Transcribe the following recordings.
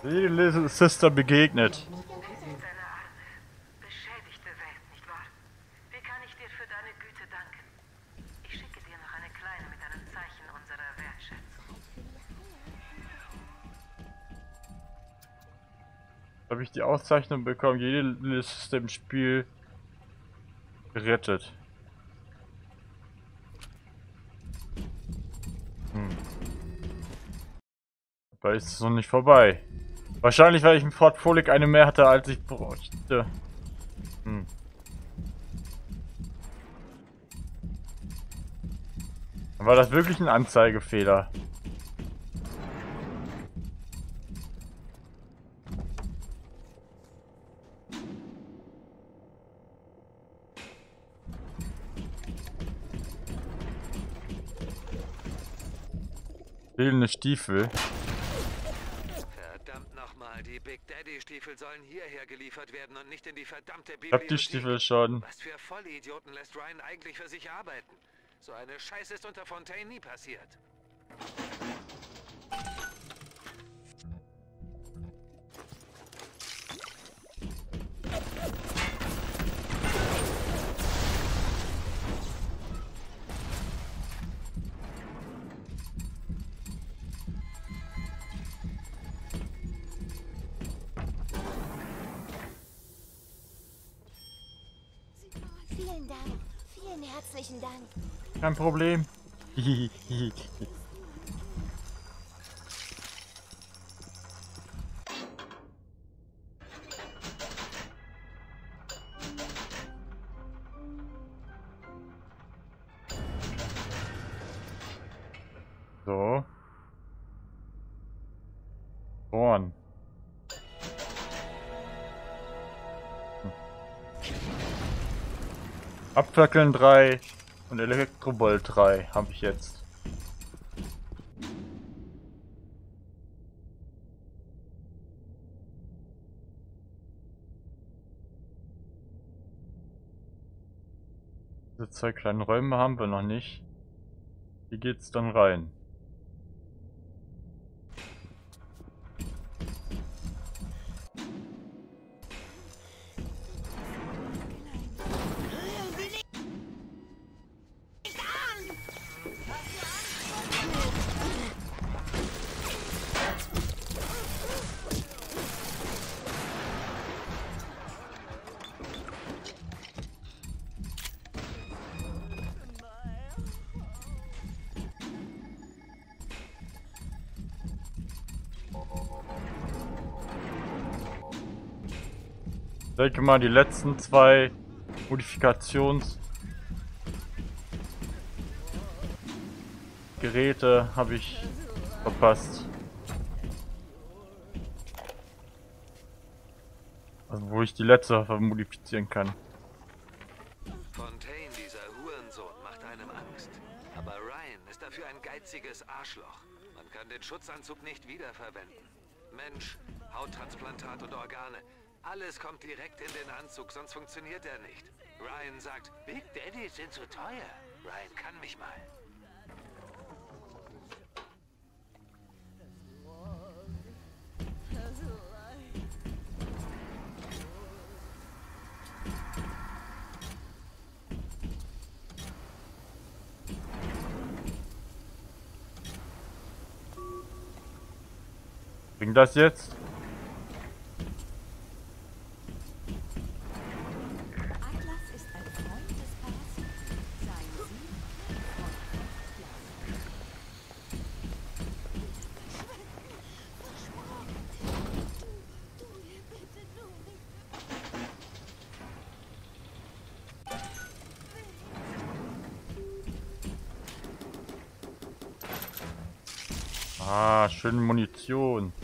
Die Little Sister begegnet. Sie ist eine arme, beschädigte Welt, nicht wahr? Wie kann ich dir für deine Güte danken? Ich schicke dir noch eine kleine mit einem Zeichen unserer Wertschätzung. Habe ich die Auszeichnung bekommen, jede Little Sister im Spiel gerettet. Aber ist es noch nicht vorbei. Wahrscheinlich, weil ich im Fort Frolic eine mehr hatte, als ich bräuchte. War das wirklich ein Anzeigefehler? Fehlende Stiefel. Verdammt nochmal, die Big Daddy Stiefel sollen hierher geliefert werden und nicht in die verdammte Ich hab die Bibliothek. Stiefel schon. Was für Vollidioten lässt Ryan eigentlich für sich arbeiten? So eine Scheiße ist unter Fontaine nie passiert. Vielen Dank. Vielen herzlichen Dank. Kein Problem. So. Born. Abfackeln 3 und Elektrobolt 3 habe ich jetzt. Diese 2 kleinen Räume haben wir noch nicht. Hier geht's dann rein. Ich denke mal, die letzten 2 Modifikationsgeräte habe ich verpasst. Also wo ich die letzte modifizieren kann. Fontaine, dieser Hurensohn, macht einem Angst. Aber Ryan ist dafür ein geiziges Arschloch. Man kann den Schutzanzug nicht wiederverwenden. Mensch, Hauttransplantat und Organe. Alles kommt direkt in den Anzug, sonst funktioniert er nicht. Ryan sagt, Big Daddies sind zu teuer. Ryan kann mich mal. Bringt das jetzt? Atlas ist ein Freund des Parasiten. Seien Sie Freund von Atlas. Du mir bitte, du nicht. Ah, schöne Munition.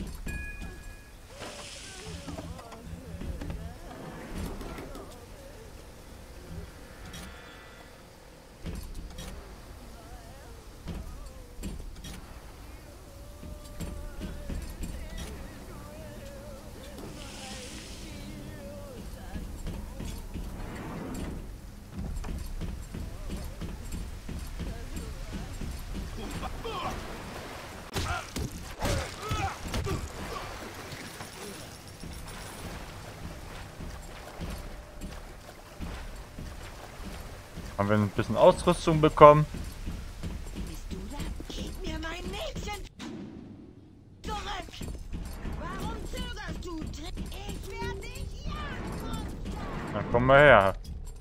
Haben wir ein bisschen Ausrüstung bekommen. Bist du da? Gib mir mein Mädchen zurück! Warum zögerst du? Ich werde dich jagen! Dann kommen wir her.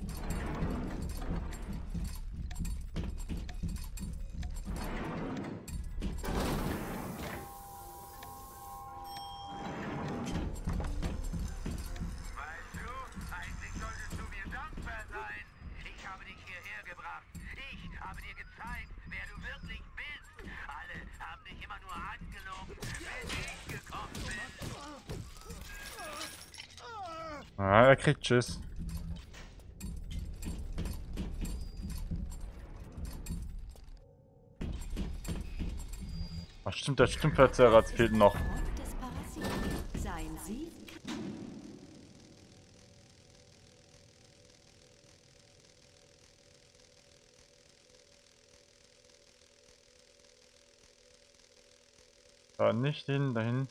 Weißt du, eigentlich solltest du mir dankbar sein. Ich habe dich hierher gebracht. Ich habe dir gezeigt, wer du wirklich bist. Alle haben dich immer nur angelogen, wenn ich gekommen bin. Ah, er kriegt Tschüss. Ach stimmt, der Stimmverzerrer fehlt noch. Freund des Parasiten. Sein Sieg. Da nicht hin, dahin.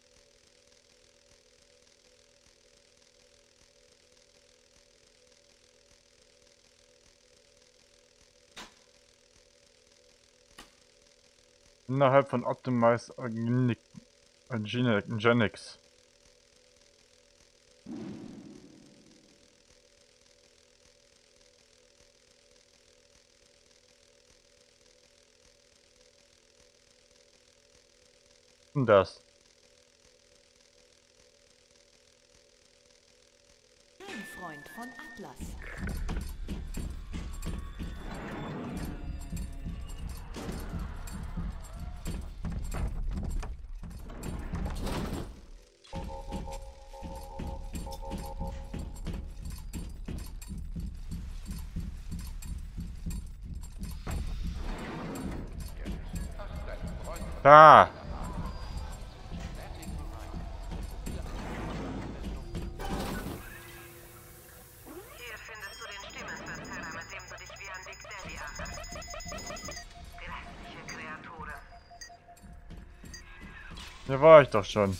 Innerhalb von Optimize Genix. Und das. Ein Freund von Atlas. Da! Hier findest du den Stimmenverzerrer, mit dem du dich wie ein Big Daddy anhörst. Grässliche Kreaturen. Hier war ich doch schon.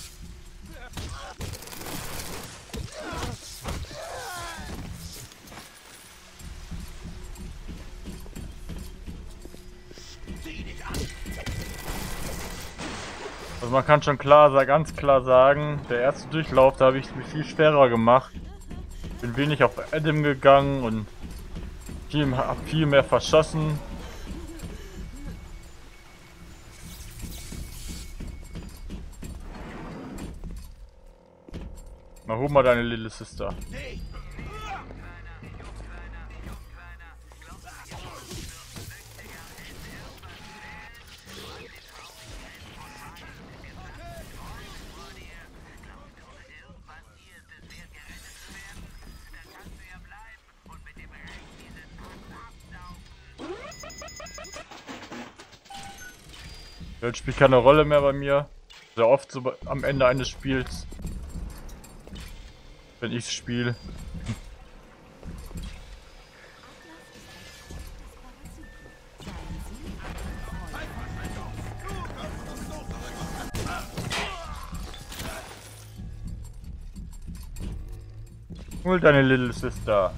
Also man kann schon ganz klar sagen, der erste Durchlauf, da habe ich es mir viel schwerer gemacht. Bin wenig auf Adam gegangen und hab viel mehr verschossen. Na, hol mal deine Little Sister. Geld spielt keine Rolle mehr bei mir. Sehr oft so am Ende eines Spiels. Wenn ich es spiele. Hol deine Little Sister.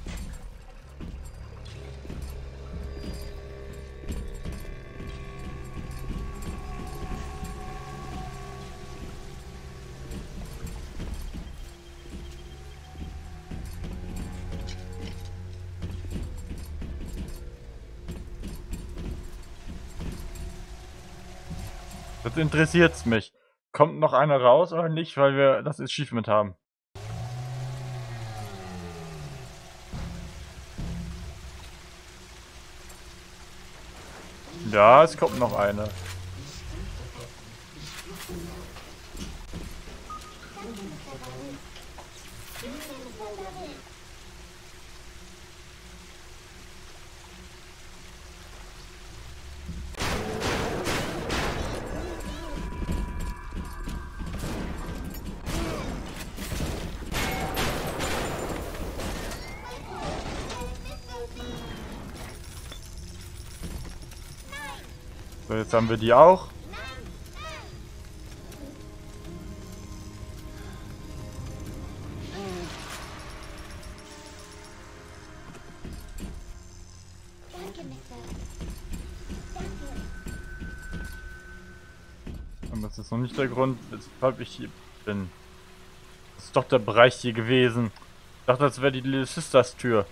Jetzt interessiert's mich. Kommt noch einer raus oder nicht, weil wir das Achievement haben? Ja, es kommt noch eine. So, jetzt haben wir die auch. Das ist noch nicht der Grund, weshalb ich hier bin. Das ist doch der Bereich hier gewesen. Ich dachte, das wäre die Little Sisters Tür.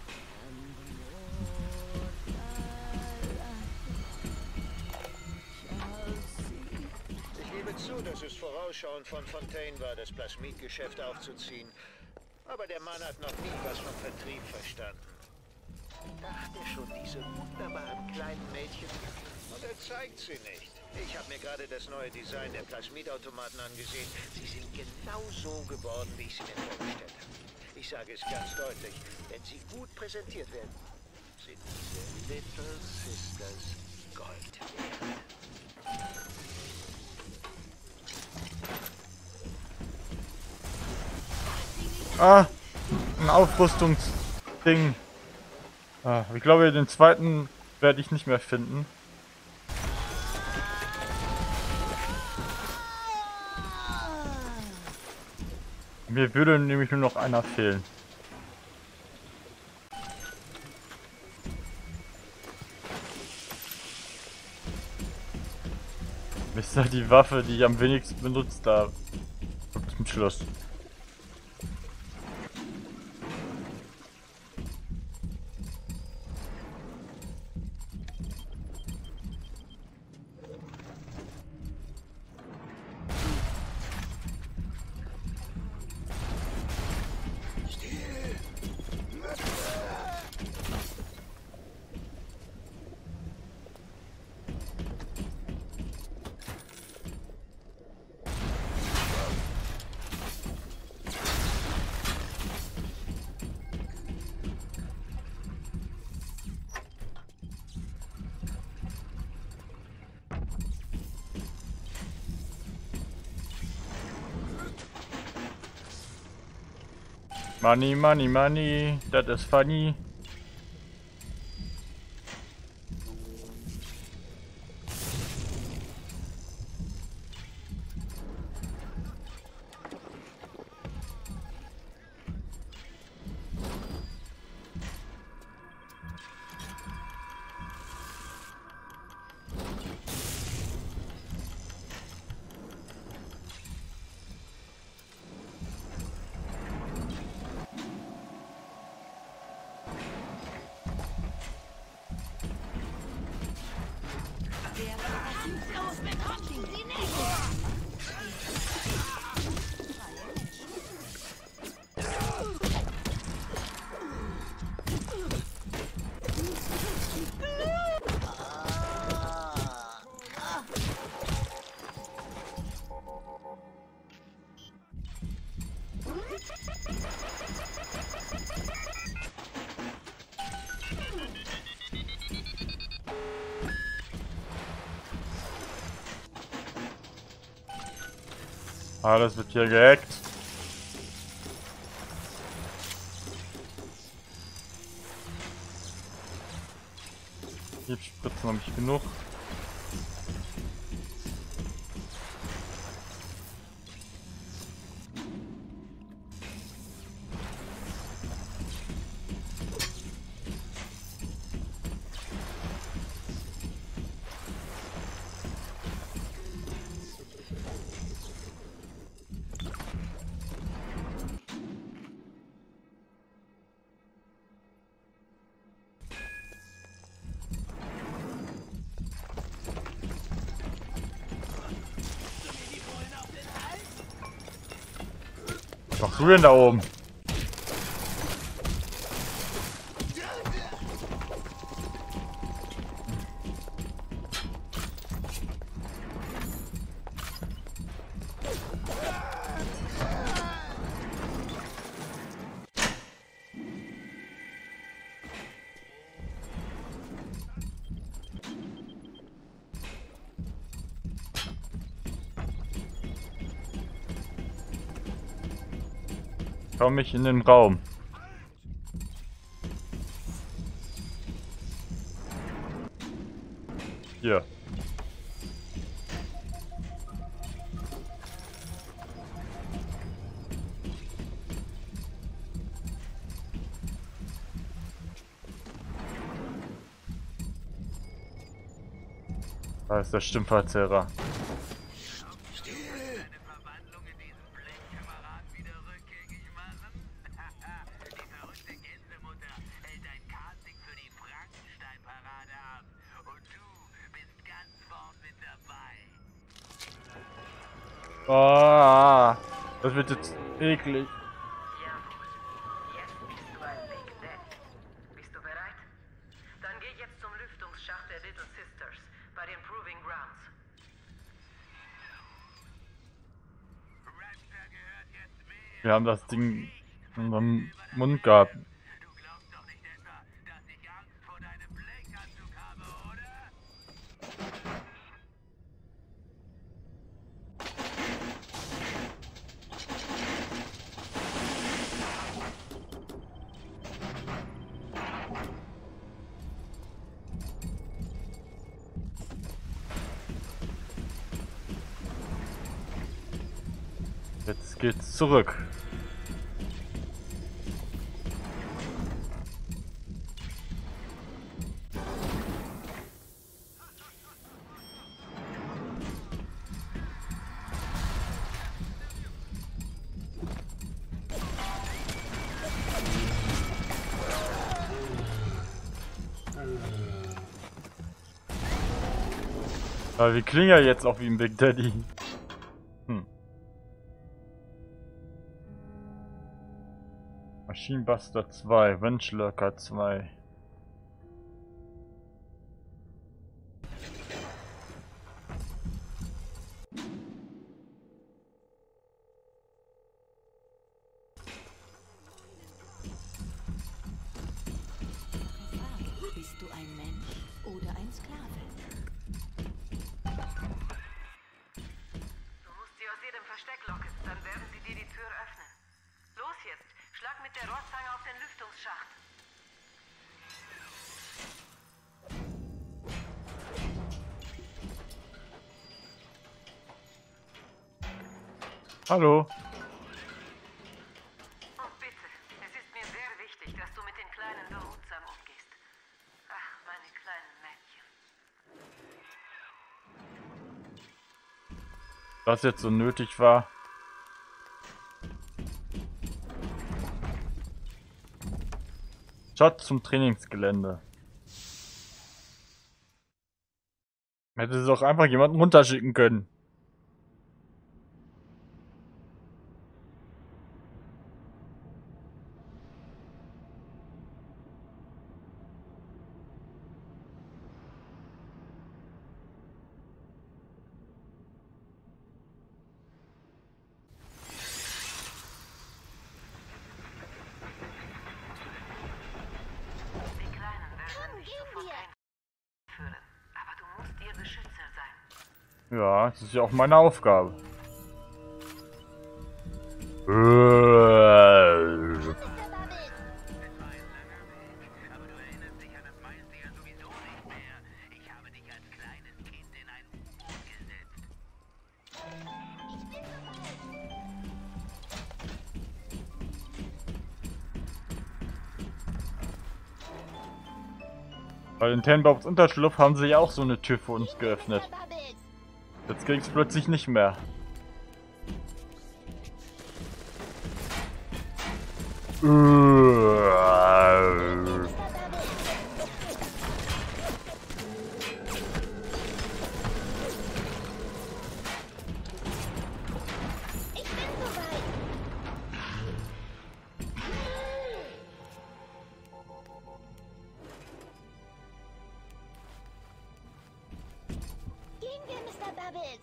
Ich gebe zu, dass es vorausschauend von Fontaine war, das Plasmidgeschäft aufzuziehen. Aber der Mann hat noch nie was vom Vertrieb verstanden. Ich dachte schon, diese wunderbaren kleinen Mädchen. Und er zeigt sie nicht. Ich habe mir gerade das neue Design der Plasmidautomaten angesehen. Sie sind genau so geworden, wie ich sie mir vorgestellt habe. Ich sage es ganz deutlich, wenn sie gut präsentiert werden, sind diese Little Sisters Gold wert. Ah, ein Aufrüstungsding. Ah, ich glaube, den zweiten werde ich nicht mehr finden. Mir würde nämlich nur noch einer fehlen. Ist da die Waffe, die ich am wenigsten benutzt habe. Zum Schluss. Money, money, money, that is funny. Los, bekommt ihn, sie nicht! Alles wird hier gehackt. Spritzen habe ich genug. Was machst du denn da oben? Komm ich in den Raum. Hier. Da ist der Stimmverzerrer. Verwandlung in diesen Blechkameraden wieder rückgängig machen? Die verrückte Gänsemutter hält ein Casting für die Frankenstein-Parade ab. Und du bist ganz vorn mit dabei. Oh, das wird jetzt eklig. Jawohl. Jetzt bist du ein Big Daddy. Bist du bereit? Dann geh jetzt zum Lüftungsschacht der Little Sisters bei den Proving Grounds. Raptor gehört jetzt mir. Wir haben das Ding in unserem Mund gehabt. Du glaubst doch nicht etwa, dass ich Angst vor deinem Blechanzug habe, oder? Jetzt geht's zurück. Aber wir klingen ja jetzt auch wie ein Big Daddy. Maschinenbuster 2, Wrenchlerker 2. Bist du ein Mensch oder ein Sklave? Du musst sie aus jedem Versteck locken, dann werden sie dir die Tür öffnen. Los jetzt, schlag mit der Rohrzange auf den Lüftungsschacht. Hallo. Und bitte, es ist mir sehr wichtig, dass du mit den Kleinen behutsam umgehst. Ach, meine kleinen Mädchen. Was jetzt so nötig war. Shot zum Trainingsgelände. Hätte es auch einfach jemanden runterschicken können. Die Kleinen werden dich zu Fontaine führen. Aber du musst ihr Beschützer sein. Ja, das ist ja auch meine Aufgabe. Mr. Bubbles! Aber du erinnerst dich an das meiste ja sowieso nicht mehr. Ich habe dich als kleines Kind in ein U-Boot gesetzt. Bei den Tenbaums Unterschlupf haben sie ja auch so eine Tür für uns geöffnet. Mr. Bubbles! Jetzt ging's plötzlich nicht mehr. Ich bin soweit! Gehen wir, Mr. Bubbles!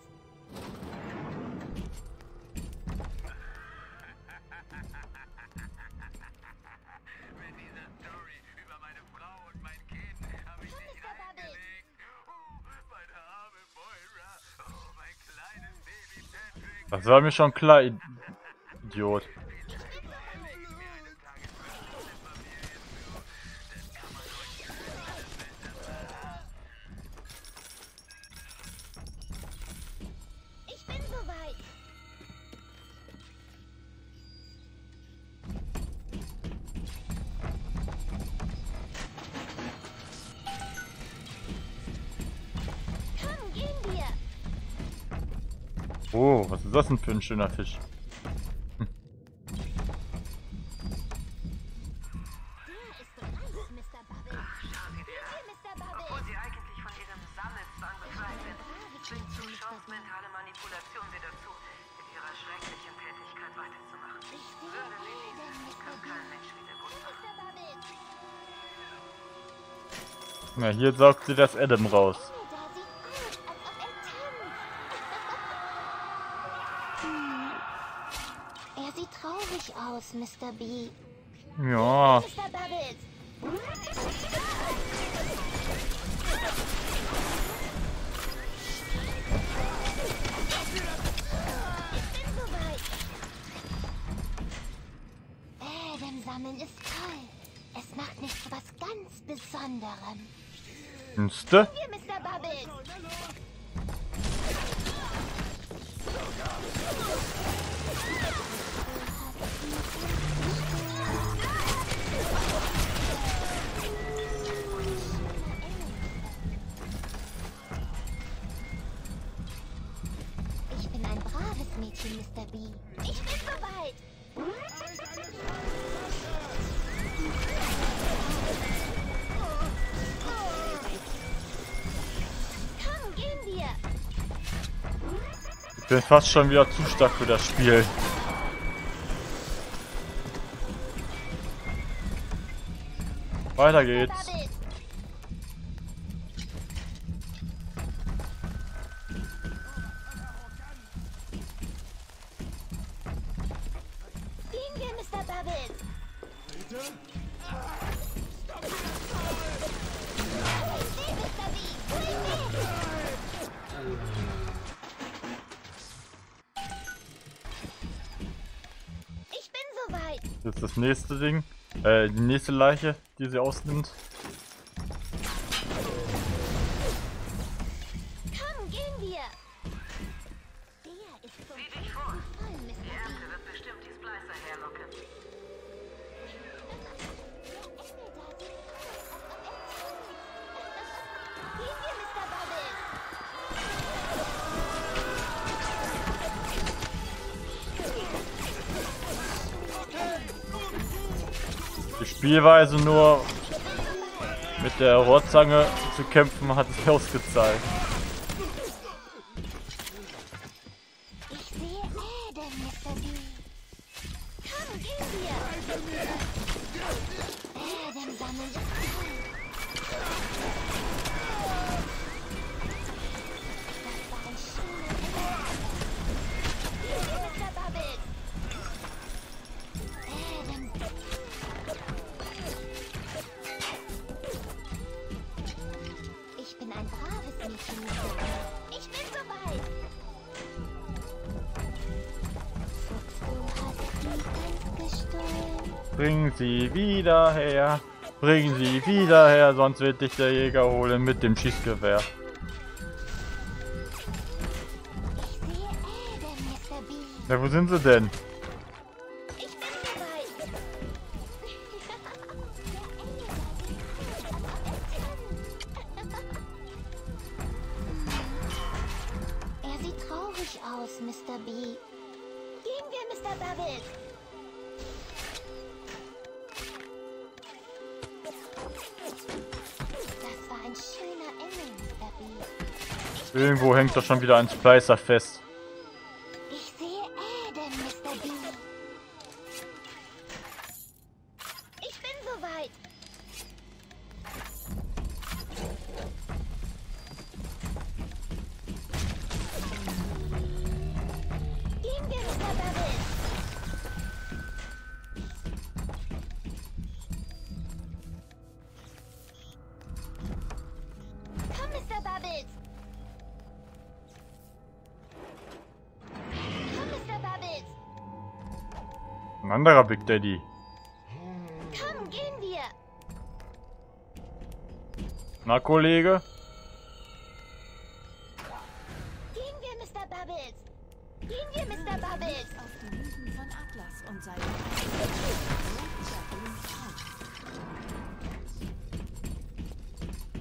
Mit dieser Story über meine Frau und mein Kind habe ich dich Mr. Bubbles! reingelegt. Meine arme Moira. Oh, mein kleines Baby Patrick. Das war mir schon klar, Idiot. Ich bin soweit! Komm, gehen wir! Oh, was ist das denn für ein schöner Fisch? Obwohl sie eigentlich von ihrem Sammelzwang befreit sind, zwingt Zuschauers mentale Manipulation sie dazu, mit ihrer schrecklichen Tätigkeit weiterzumachen. Würde sie nicht, kann kein Mensch wieder gut machen. Na, hier saugt sie das Adam raus. Er sieht traurig aus, Mr. B. Ja. Mr. Bubbles. Ich bin soweit. Adam sammeln ist toll. Es macht mich zu was ganz Besonderem. Findste? Hier, Mr. Bubbles. Ich bin ein braves Mädchen, Mr. B. Ich bin soweit. Komm, gehen wir. Ich bin fast schon wieder zu stark für das Spiel. Weiter geht's. Bubbles. Gehen wir, Mr. Bubbles. Bitte? Ich sehe Mr. B. Ich bin soweit. Jetzt das nächste Ding. Die nächste Leiche, die sie ausnimmt. Komm, gehen wir. Der ist so Sieh dich vor. voll, Die Mr. Ernte wird bestimmt die Splicer herlocken. Gehen wir, Mr. Bubbles. Die Spielweise nur mit der Rohrzange zu kämpfen hat sich ausgezeigt. Ich sehe Adam, Mr. B. Komm, gehen wir. Adam sammeln ist toll. Das war ein schöner Ende. Gehen wir, Mr. Bubbles. Adam. Ich bin ein braves Mädchen, Mr. B. Ich bin soweit. Fuchs, du hast die Gans gestohlen. Bring sie wieder her. Bring sie wieder her, sonst wird dich der Jäger holen mit dem Schießgewehr. Ich sehe Adam, Mr. B. Ja, wo sind sie denn? Ich bin soweit. Er sieht traurig aus, Mr. B. Gehen wir, Mr. Bubbles. Das war ein schöner Engel, Mr. B. Irgendwo hängt doch schon wieder ein Splicer fest. Ich sehe Adam, Mr. B. Ich bin soweit. Gehen wir, Mr. Bubbles. Komm, Mr. Bubbles. Komm, Mr. Bubbles. Ein anderer Big Daddy. Komm, gehen wir. Na, Kollege? Gehen wir, Mr. Bubbles. Gehen wir, Mr. Bubbles. Auf die Lügen von Atlas und seinen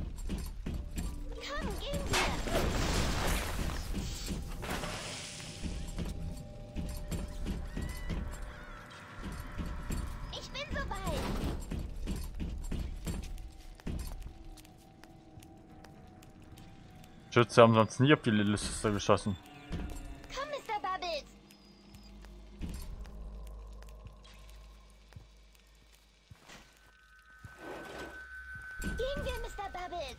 Komm, gehen wir. Schütze haben sonst nie auf die Liste geschossen. Komm, Mr. Bubbles. Gehen wir, Mr. Bubbles.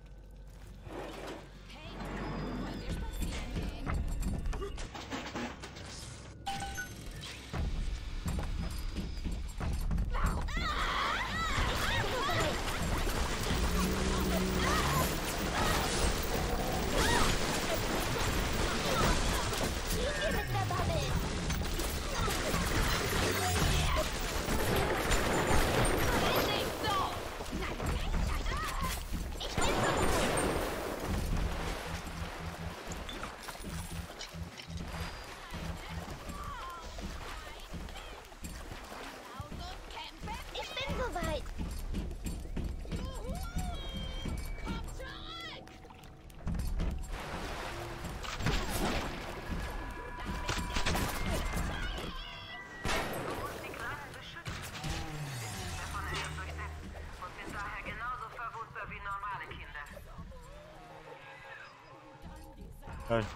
Hey. Wenn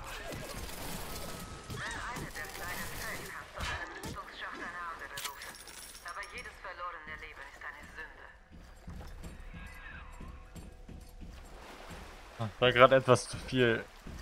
eine der kleinen fällt, kannst du deinem Rüstungsschacht eine andere rufen. Aber jedes verlorene Leben ist eine Sünde. War gerade etwas zu viel.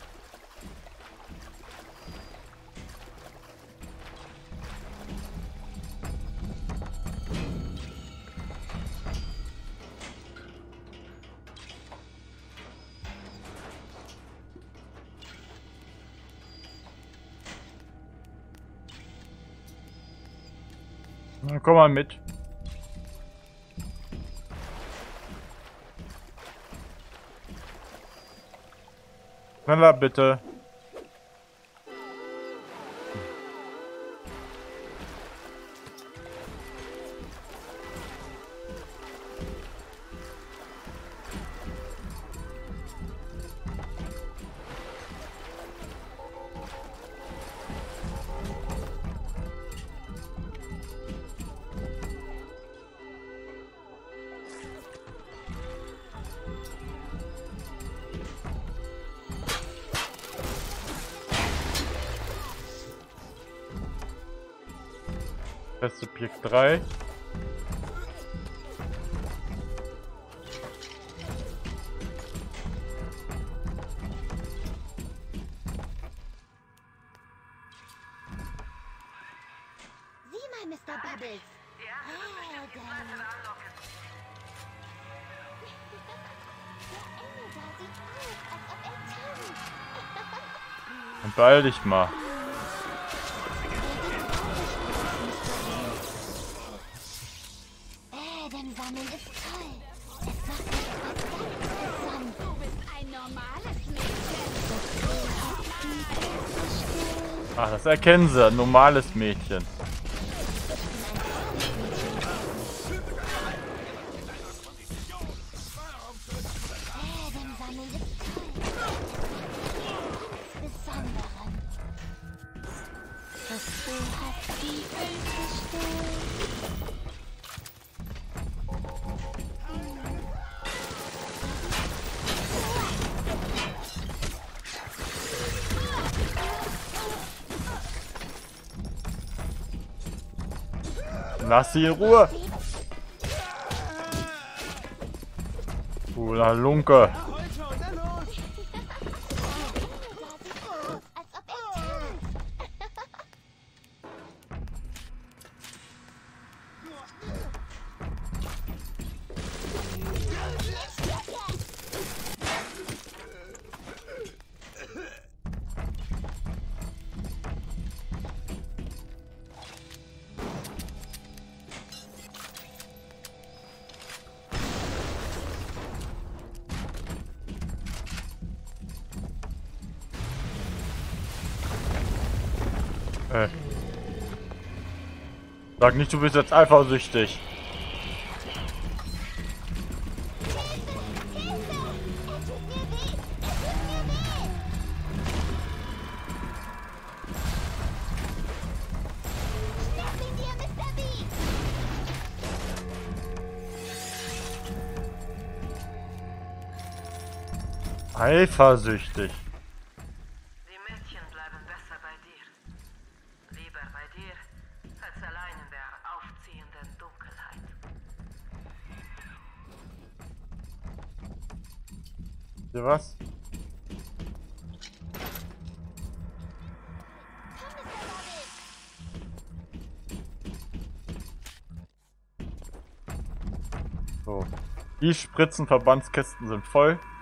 Na, komm mal mit. Schneller bitte. Subjekt 3. Sieh mal, Mr. Bubbles. Ja, das wird bestimmt die Zweifel anlocken. Der Engel da sieht aus, als ob er tanzt. Und beeil dich mal. Dem Sammeln ist toll. Es macht mich was ganz Besonderes. Du bist ein normales Mädchen. Ach, das erkennen sie. Ein normales Mädchen. Dem Sammeln ist toll. Ganz Besonderen. Das Bild hat die Welt gestellt. Lass sie in Ruhe. Du Lunke. Als ob er tanzt. Sag nicht, du bist jetzt eifersüchtig. Eifersüchtig. Die Mädchen bleiben besser bei dir. Lieber bei dir, als allein in der aufziehenden Dunkelheit. Seht ihr was? So. Die Spritzenverbandskisten sind voll.